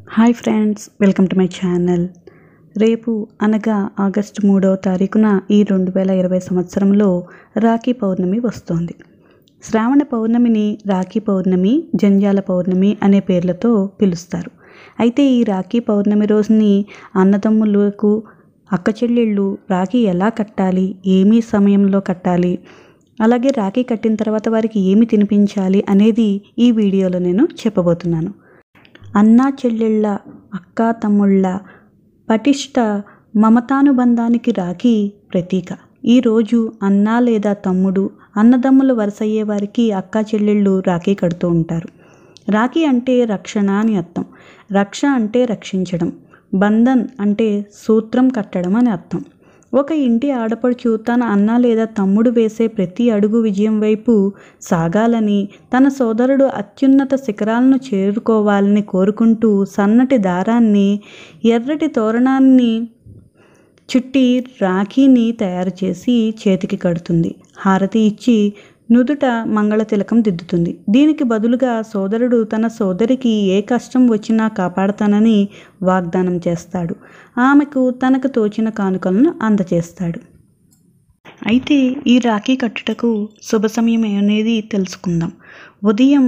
Hi friends, welcome to my channel. రేపు అనగా August 3వ తారీఖున ఈ 2020 సంవత్సరంలో రాఖీ పౌర్ణమి వస్తోంది. శ్రావణ పౌర్ణమిని రాఖీ పౌర్ణమి, జంజాల పౌర్ణమి అనే పేర్లతో పిలుస్తారు. అయితే ఈ రాఖీ పౌర్ణమి రోజుని అన్నదమ్ములకు, అక్క చెల్లెళ్ళు రాఖీ ఎలా కట్టాలి, ఏమీ సమయంలో కట్టాలి, అలాగే రాఖీ కట్టిన తర్వాత వారికి ఏమి తినిపించాలి అనేది ఈ వీడియోలో నేను చెప్పబోతున్నాను. అన్నా చెల్లెళ్ళ, అక్కా తమ్ముళ్ళ పటిష్ట మమతానుబంధానికి రాఖీ ప్రతీక. ఈరోజు అన్న లేదా తమ్ముడు, అన్నదమ్ములు వరుసయ్యే వారికి అక్కా చెల్లెళ్ళు రాఖీ కడుతూ ఉంటారు. రాఖీ అంటే రక్షణ అని అర్థం. రక్ష అంటే రక్షించడం, బంధన్ అంటే సూత్రం కట్టడం అని అర్థం. ఒక ఇంటి ఆడపడుచు తన అన్న లేదా తమ్ముడు వేసే ప్రతి అడుగు విజయం వైపు సాగాలని, తన సోదరుడు అత్యున్నత శిఖరాలను చేరుకోవాలని కోరుకుంటూ సన్నటి దారాన్ని, ఎర్రటి తోరణాన్ని చుట్టి రాఖీని తయారు చేసి చేతికి కడుతుంది. హారతి ఇచ్చి నుదుట మంగళ తిలకం దిద్దుతుంది. దీనికి బదులుగా సోదరుడు తన సోదరికి ఏ కష్టం వచ్చినా కాపాడతానని వాగ్దానం చేస్తాడు. ఆమెకు తనకు తోచిన కానుకలను అందజేస్తాడు. అయితే ఈ రాఖీ కట్టుటకు శుభ సమయం అనేది తెలుసుకుందాం. ఉదయం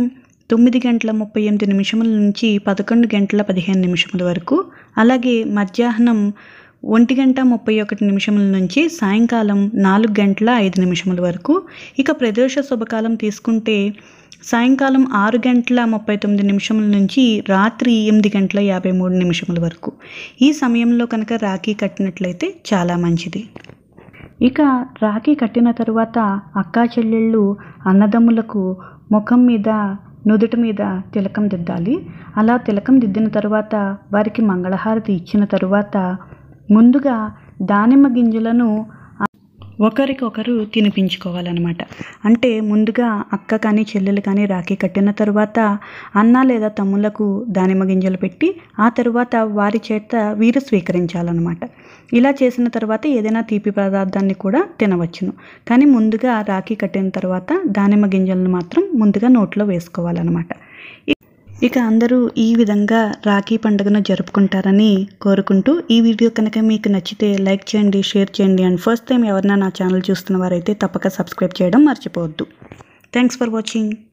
9:38 నుంచి 11:15 వరకు, అలాగే మధ్యాహ్నం 1:31 నుంచి సాయంకాలం 4:05 వరకు. ఇక ప్రదోష శుభకాలం తీసుకుంటే సాయంకాలం 6:39 నుంచి రాత్రి 8:53 వరకు. ఈ సమయంలో కనుక రాఖీ కట్టినట్లయితే చాలా మంచిది. ఇక రాఖీ కట్టిన తరువాత అక్కా చెల్లెళ్ళు అన్నదమ్ములకు ముఖం మీద, నుదుట మీద తిలకం దిద్దాలి. అలా తిలకం దిద్దిన తరువాత వారికి మంగళహారతి ఇచ్చిన తరువాత ముందుగా దానిమ్మ గింజలను ఒకరికొకరు తినిపించుకోవాలన్నమాట. అంటే ముందుగా అక్క కానీ చెల్లెలు కానీ రాఖీ కట్టిన తరువాత అన్న లేదా తమ్ములకు దానిమ్మ గింజలు పెట్టి ఆ తరువాత వారి చేత వీరు స్వీకరించాలన్నమాట. ఇలా చేసిన తర్వాత ఏదైనా తీపి పదార్థాన్ని కూడా తినవచ్చును. కానీ ముందుగా రాఖీ కట్టిన తర్వాత దానిమ్మ గింజలను మాత్రం ముందుగా నోట్లో వేసుకోవాలన్నమాట. ఇక అందరూ ఈ విధంగా రాఖీ పండుగను జరుపుకుంటారని కోరుకుంటూ, ఈ వీడియో కనుక మీకు నచ్చితే లైక్ చేయండి, షేర్ చేయండి. అండ్ ఫస్ట్ టైం ఎవరైనా నా ఛానల్ చూస్తున్న వారైతే తప్పక సబ్స్క్రైబ్ చేయడం మర్చిపోవద్దు. Thanks for watching.